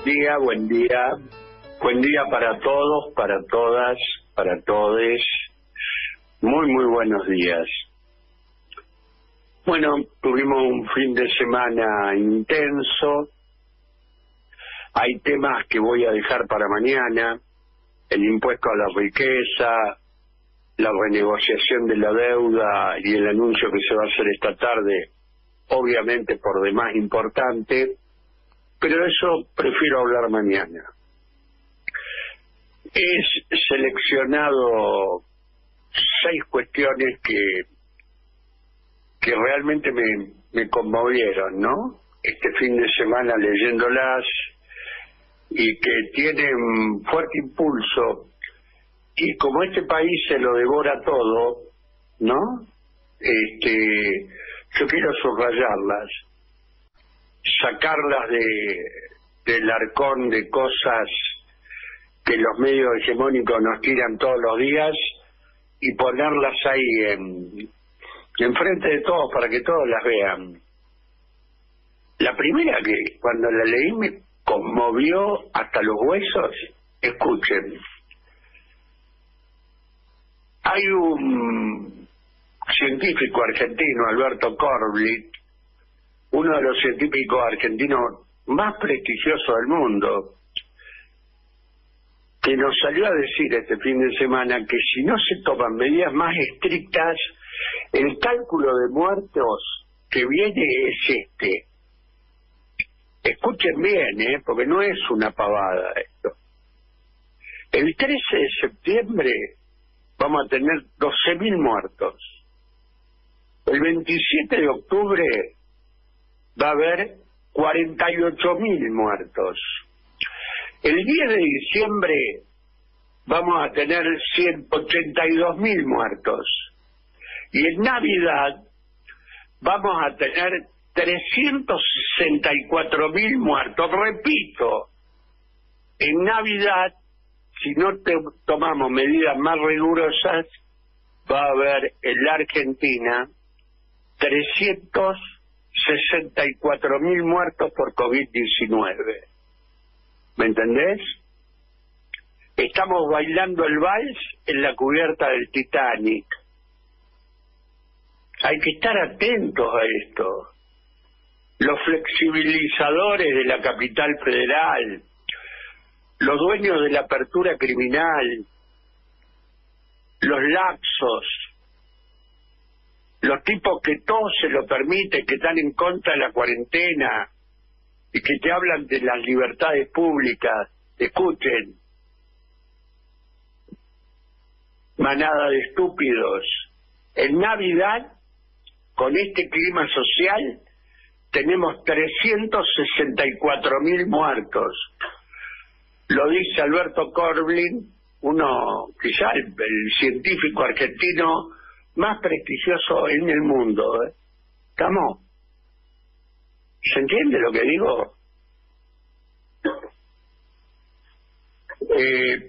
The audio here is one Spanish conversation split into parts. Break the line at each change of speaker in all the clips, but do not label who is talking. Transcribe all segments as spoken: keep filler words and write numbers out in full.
día, buen día. Buen día para todos, para todas, para todes. Muy, muy buenos días. Bueno, tuvimos un fin de semana intenso. Hay temas que voy a dejar para mañana. El impuesto a la riqueza, la renegociación de la deuda y el anuncio que se va a hacer esta tarde, obviamente por demás importante, pero eso prefiero hablar mañana. He seleccionado seis cuestiones que que realmente me, me conmovieron, ¿no? Este fin de semana leyéndolas y que tienen fuerte impulso, y como este país se lo devora todo, ¿no? Este, yo quiero subrayarlas, sacarlas de del arcón de cosas que los medios hegemónicos nos tiran todos los días y ponerlas ahí en enfrente de todos para que todos las vean. La primera, que cuando la leí me conmovió hasta los huesos, escuchen. Hay un científico argentino, Alberto Corblit, uno de los científicos argentinos más prestigiosos del mundo, que nos salió a decir este fin de semana que si no se toman medidas más estrictas, el cálculo de muertos que viene es este. Escuchen bien, ¿eh? Porque no es una pavada esto. El trece de septiembre vamos a tener doce mil muertos. El veintisiete de octubre va a haber cuarenta y ocho mil muertos. El diez de diciembre vamos a tener ciento ochenta y dos mil muertos. Y en Navidad vamos a tener trescientos sesenta y cuatro mil muertos. Repito, en Navidad, si no te tomamos medidas más rigurosas, va a haber en la Argentina trescientos sesenta y cuatro mil muertos por COVID diecinueve. ¿Me entendés? Estamos bailando el vals en la cubierta del Titanic. Hay que estar atentos a esto. Los flexibilizadores de la capital federal, los dueños de la apertura criminal, los laxos, los tipos que todo se lo permiten, que están en contra de la cuarentena y que te hablan de las libertades públicas. Escuchen, manada de estúpidos. En Navidad, con este clima social, tenemos trescientos sesenta y cuatro mil muertos. Lo dice Alberto Corblit, uno, quizá el, el científico argentino más prestigioso en el mundo. ¿eh? ¿Estamos? ¿Se entiende lo que digo? Eh,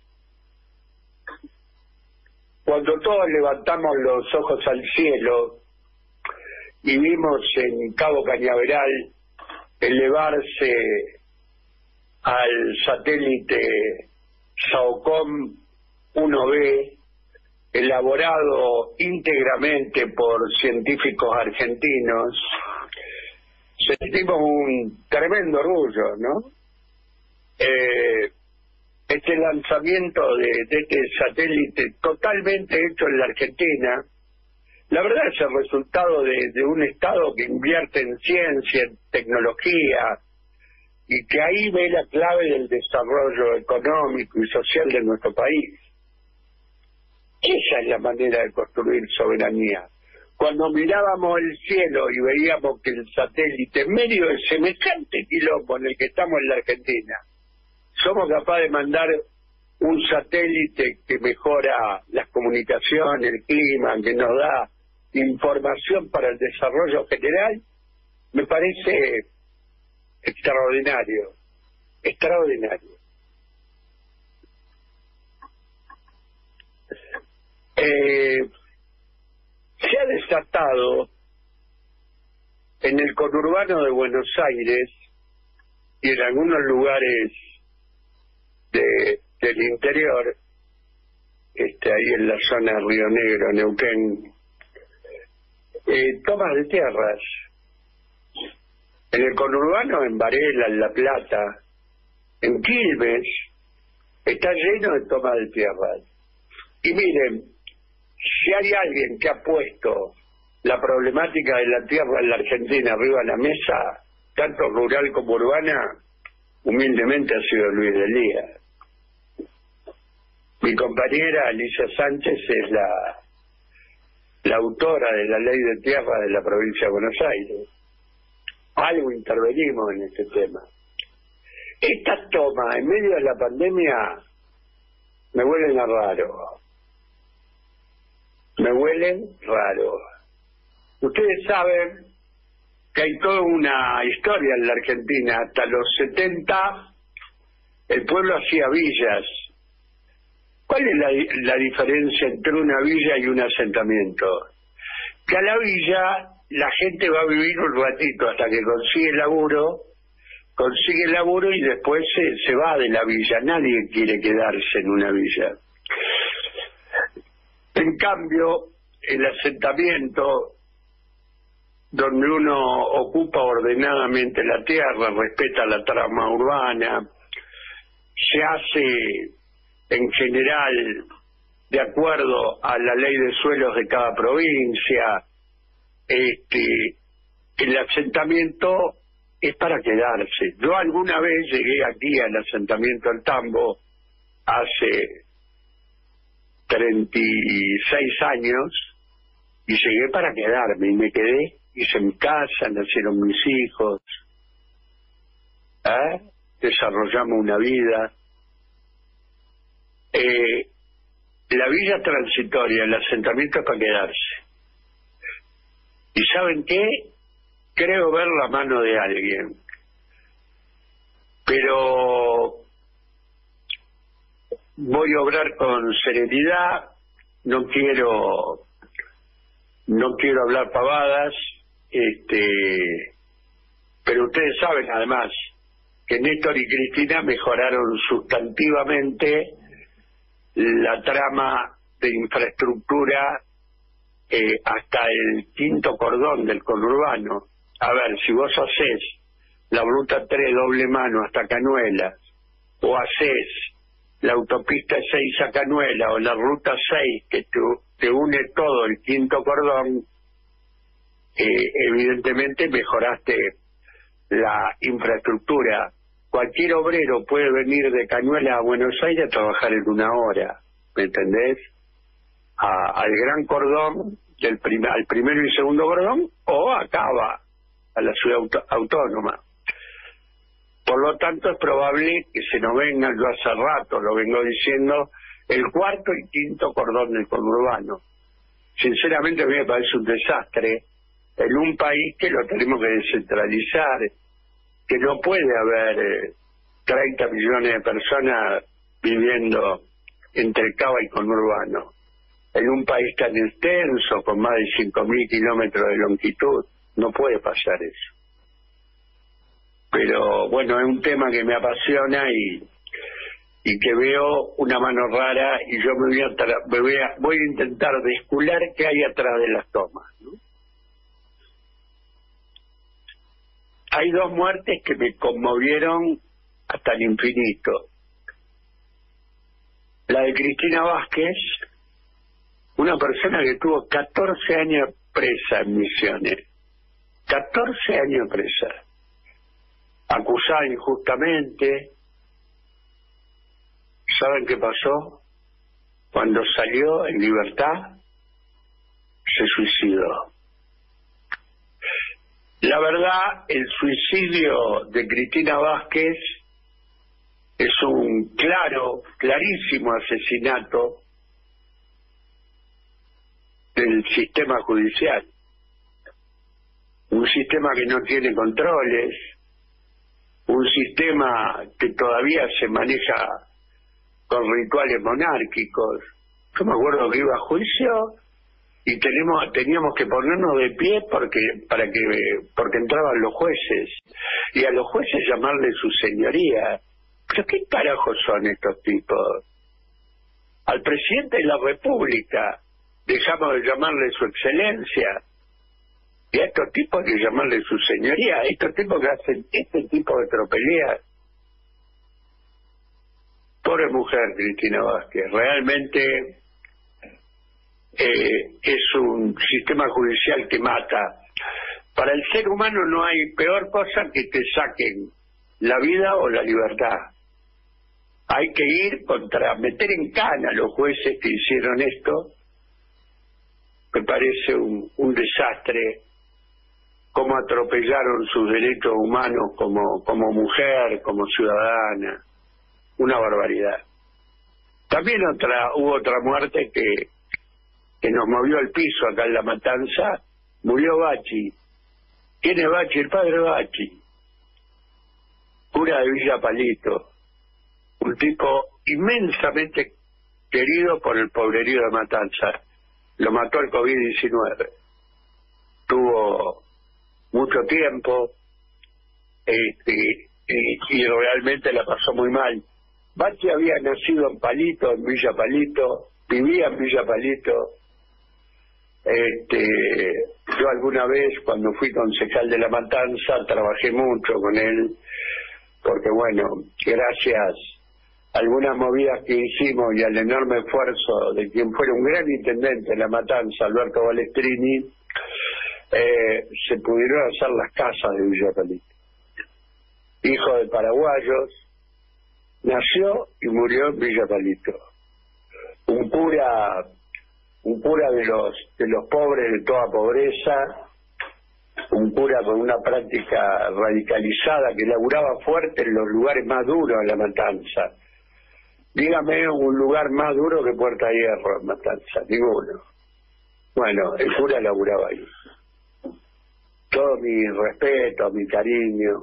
cuando todos levantamos los ojos al cielo y vimos en Cabo Cañaveral elevarse al satélite SAOCOM uno B, elaborado íntegramente por científicos argentinos, sentimos un tremendo orgullo, ¿no? Eh, este lanzamiento de, de este satélite totalmente hecho en la Argentina, la verdad es el resultado de, de un Estado que invierte en ciencia, en tecnología, y que ahí ve la clave del desarrollo económico y social de nuestro país. Esa es la manera de construir soberanía. Cuando mirábamos el cielo y veíamos que el satélite, en medio de semejante quilombo en el que estamos en la Argentina, somos capaces de mandar un satélite que mejora las comunicaciones, el clima, que nos da información para el desarrollo general, me parece extraordinario, extraordinario. Eh, se ha desatado en el conurbano de Buenos Aires y en algunos lugares de, del interior, este, ahí en la zona de Río Negro, Neuquén, eh, tomas de tierras. En el conurbano, en Varela, en La Plata, en Quilmes, está lleno de tomas de tierras. Y miren, si hay alguien que ha puesto la problemática de la tierra en la Argentina arriba de la mesa, tanto rural como urbana, humildemente ha sido Luis Delía. Mi compañera Alicia Sánchez es la, la autora de la ley de tierra de la provincia de Buenos Aires. Algo intervenimos en este tema. Estas tomas en medio de la pandemia me huelen a raro. Me huelen raro. Ustedes saben que hay toda una historia en la Argentina. Hasta los setenta el pueblo hacía villas. ¿Cuál es la, la diferencia entre una villa y un asentamiento? Que a la villa la gente va a vivir un ratito hasta que consigue laburo, consigue laburo y después se, se va de la villa. Nadie quiere quedarse en una villa. En cambio, el asentamiento, donde uno ocupa ordenadamente la tierra, respeta la trama urbana, se hace en general de acuerdo a la ley de suelos de cada provincia. Este, el asentamiento es para quedarse. Yo alguna vez llegué aquí al asentamiento del Tambo hace treinta y seis años y llegué para quedarme y me quedé, hice mi casa, nacieron mis hijos, ¿eh? Desarrollamos una vida. Eh, la villa transitoria, el asentamiento es para quedarse. ¿Y saben qué? Creo ver la mano de alguien. Pero voy a obrar con serenidad, no quiero no quiero hablar pavadas, este pero ustedes saben además que Néstor y Cristina mejoraron sustantivamente la trama de infraestructura eh, hasta el quinto cordón del conurbano. A ver, si vos hacés la ruta tres doble mano hasta Canuelas, o hacés la autopista seis a Canuelas, o la ruta seis que te, te une todo el quinto cordón, eh, evidentemente mejoraste la infraestructura. Cualquier obrero puede venir de Cañuelas a Buenos Aires a trabajar en una hora, ¿me entendés? A, al gran cordón, del prim al primero y segundo cordón, o acaba a la ciudad auto autónoma. Por lo tanto, es probable que se nos vengan, yo hace rato lo vengo diciendo, el cuarto y quinto cordón del conurbano. Sinceramente, a mí me parece un desastre en un país que lo tenemos que descentralizar, que no puede haber eh, treinta millones de personas viviendo entre Cava y conurbano. En un país tan extenso, con más de cinco mil kilómetros de longitud, no puede pasar eso. Pero bueno, es un tema que me apasiona y, y que veo una mano rara, y yo me voy a, me voy a, voy a intentar descular qué hay atrás de las tomas, ¿no? Hay dos muertes que me conmovieron hasta el infinito. La de Cristina Vázquez, una persona que tuvo catorce años presa en Misiones. catorce años presa. Acusada injustamente. ¿Saben qué pasó? Cuando salió en libertad, se suicidó. La verdad, el suicidio de Cristina Vázquez es un claro, clarísimo asesinato del sistema judicial. Un sistema que no tiene controles, un sistema que todavía se maneja con rituales monárquicos. Yo me acuerdo que iba a juicio y tenemos teníamos que ponernos de pie porque para que porque entraban los jueces, y a los jueces llamarle su señoría. ¿Pero qué carajos son estos tipos? Al presidente de la República dejamos de llamarle su excelencia, y a estos tipos hay que llamarle su señoría, a estos tipos que hacen este tipo de tropelías. Pobre mujer, Cristina Vázquez, realmente eh, es un sistema judicial que mata. Para el ser humano no hay peor cosa que te saquen la vida o la libertad. Hay que ir contra, meter en cana a los jueces que hicieron esto. Me parece un, un desastre, cómo atropellaron sus derechos humanos como, como mujer, como ciudadana. Una barbaridad. También otra hubo otra muerte que, que nos movió al piso acá en La Matanza. Murió Bachi. ¿Quién es Bachi? El padre Bachi, cura de Villa Palito, un tipo inmensamente querido por el pobrerío de Matanza. Lo mató el COVID diecinueve. Tuvo mucho tiempo este, y, y realmente la pasó muy mal. Bachi había nacido en Palito, en Villa Palito, vivía en Villa Palito. Este, yo alguna vez, cuando fui concejal de La Matanza, trabajé mucho con él, porque bueno, gracias a algunas movidas que hicimos y al enorme esfuerzo de quien fuera un gran intendente de La Matanza, Alberto Balestrini, eh, se pudieron hacer las casas de Villa Palito. Hijo de paraguayos, nació y murió en Villa Palito. Un cura, un cura de los de los pobres, de toda pobreza, un cura con una práctica radicalizada que laburaba fuerte en los lugares más duros de La Matanza. Dígame un lugar más duro que Puerta Hierro en Matanza, ninguno. Bueno, el cura laburaba ahí. Todo mi respeto, mi cariño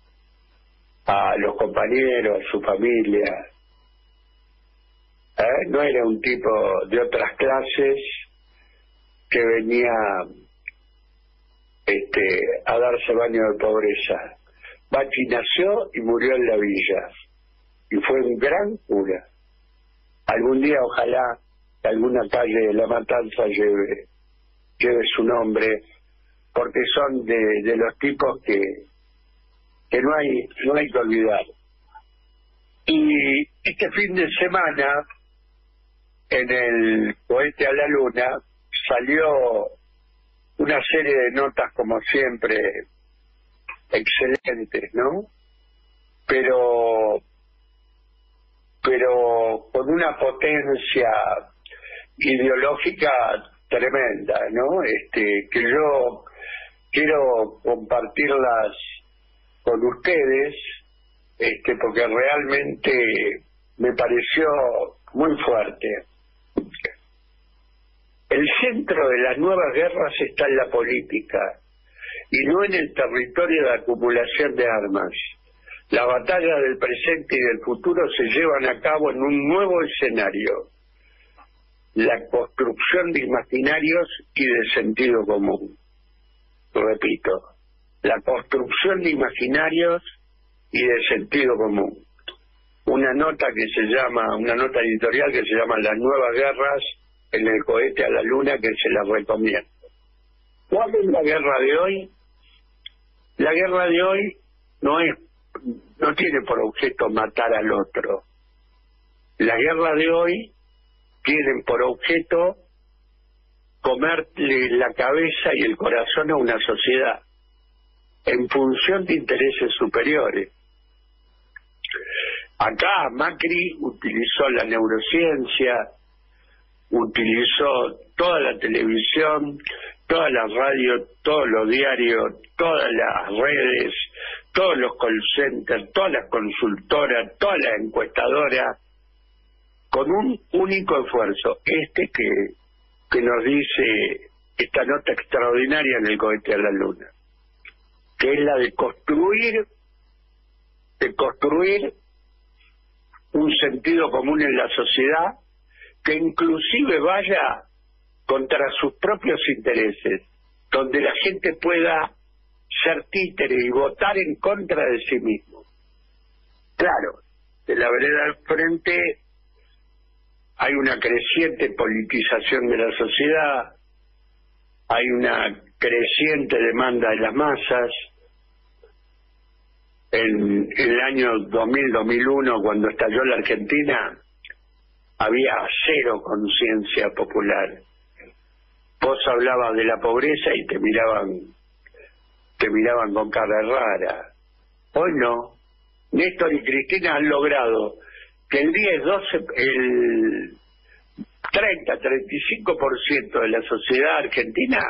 a los compañeros, a su familia. ¿Eh? No era un tipo de otras clases que venía este, a darse baño de pobreza. Bachi nació y murió en la villa, y fue un gran cura. Algún día ojalá que alguna calle de La Matanza lleve, lleve su nombre, porque son de, de los tipos que que no hay no hay que olvidar. Y este fin de semana, en el Cohete a la Luna, salió una serie de notas, como siempre, excelentes, ¿no? Pero pero con una potencia ideológica tremenda, ¿no? Este, que yo quiero compartirlas con ustedes, este, porque realmente me pareció muy fuerte. El centro de las nuevas guerras está en la política y no en el territorio de acumulación de armas. La batalla del presente y del futuro se llevan a cabo en un nuevo escenario: la construcción de imaginarios y de sentido común. Repito, la construcción de imaginarios y de sentido común. Una nota que se llama, una nota editorial que se llama Las Nuevas Guerras en el Cohete a la Luna, que se la recomiendo. ¿Cuál es la guerra de hoy? La guerra de hoy no es, no tiene por objeto matar al otro. La guerra de hoy tiene por objeto comerle la cabeza y el corazón a una sociedad en función de intereses superiores. Acá Macri utilizó la neurociencia, utilizó toda la televisión, todas las radios, todos los diarios, todas las redes, todos los call centers, todas las consultoras, todas las encuestadoras, con un único esfuerzo, este que, que nos dice esta nota extraordinaria en el Cohete a la Luna, que es la de construir, de construir un sentido común en la sociedad que inclusive vaya contra sus propios intereses, donde la gente pueda ser títere y votar en contra de sí mismo. Claro, de la vereda al frente hay una creciente politización de la sociedad, hay una creciente demanda de las masas. En, en el año dos mil, dos mil uno, cuando estalló la Argentina, había cero conciencia popular. Vos hablabas de la pobreza y te miraban, te miraban con cara rara. Hoy no. Néstor y Cristina han logrado que el diez, doce, el treinta, treinta y cinco por ciento de la sociedad argentina,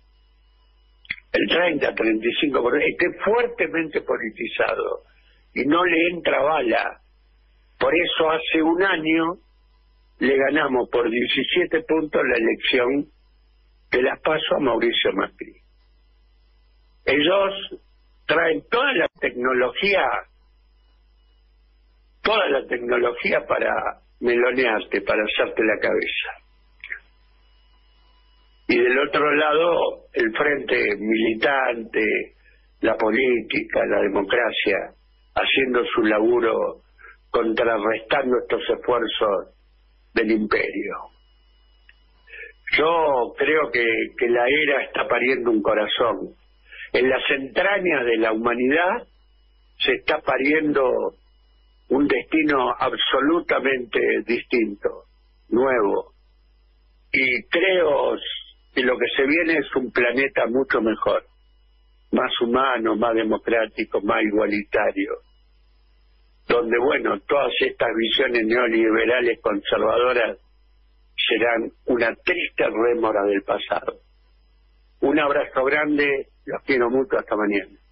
el treinta, treinta y cinco por ciento, esté fuertemente politizado y no le entra bala. Por eso hace un año le ganamos por diecisiete puntos la elección de las PASO a Mauricio Macri. Ellos traen toda la tecnología, toda la tecnología para melonearte, para hacerte la cabeza. Y del otro lado, el frente militante, la política, la democracia, haciendo su laburo, contrarrestando estos esfuerzos del imperio. Yo creo que, que la era está pariendo un corazón. En las entrañas de la humanidad se está pariendo un destino absolutamente distinto, nuevo. Y creo que lo que se viene es un planeta mucho mejor, más humano, más democrático, más igualitario, donde, bueno, todas estas visiones neoliberales conservadoras serán una triste rémora del pasado. Un abrazo grande, los quiero mucho, hasta mañana.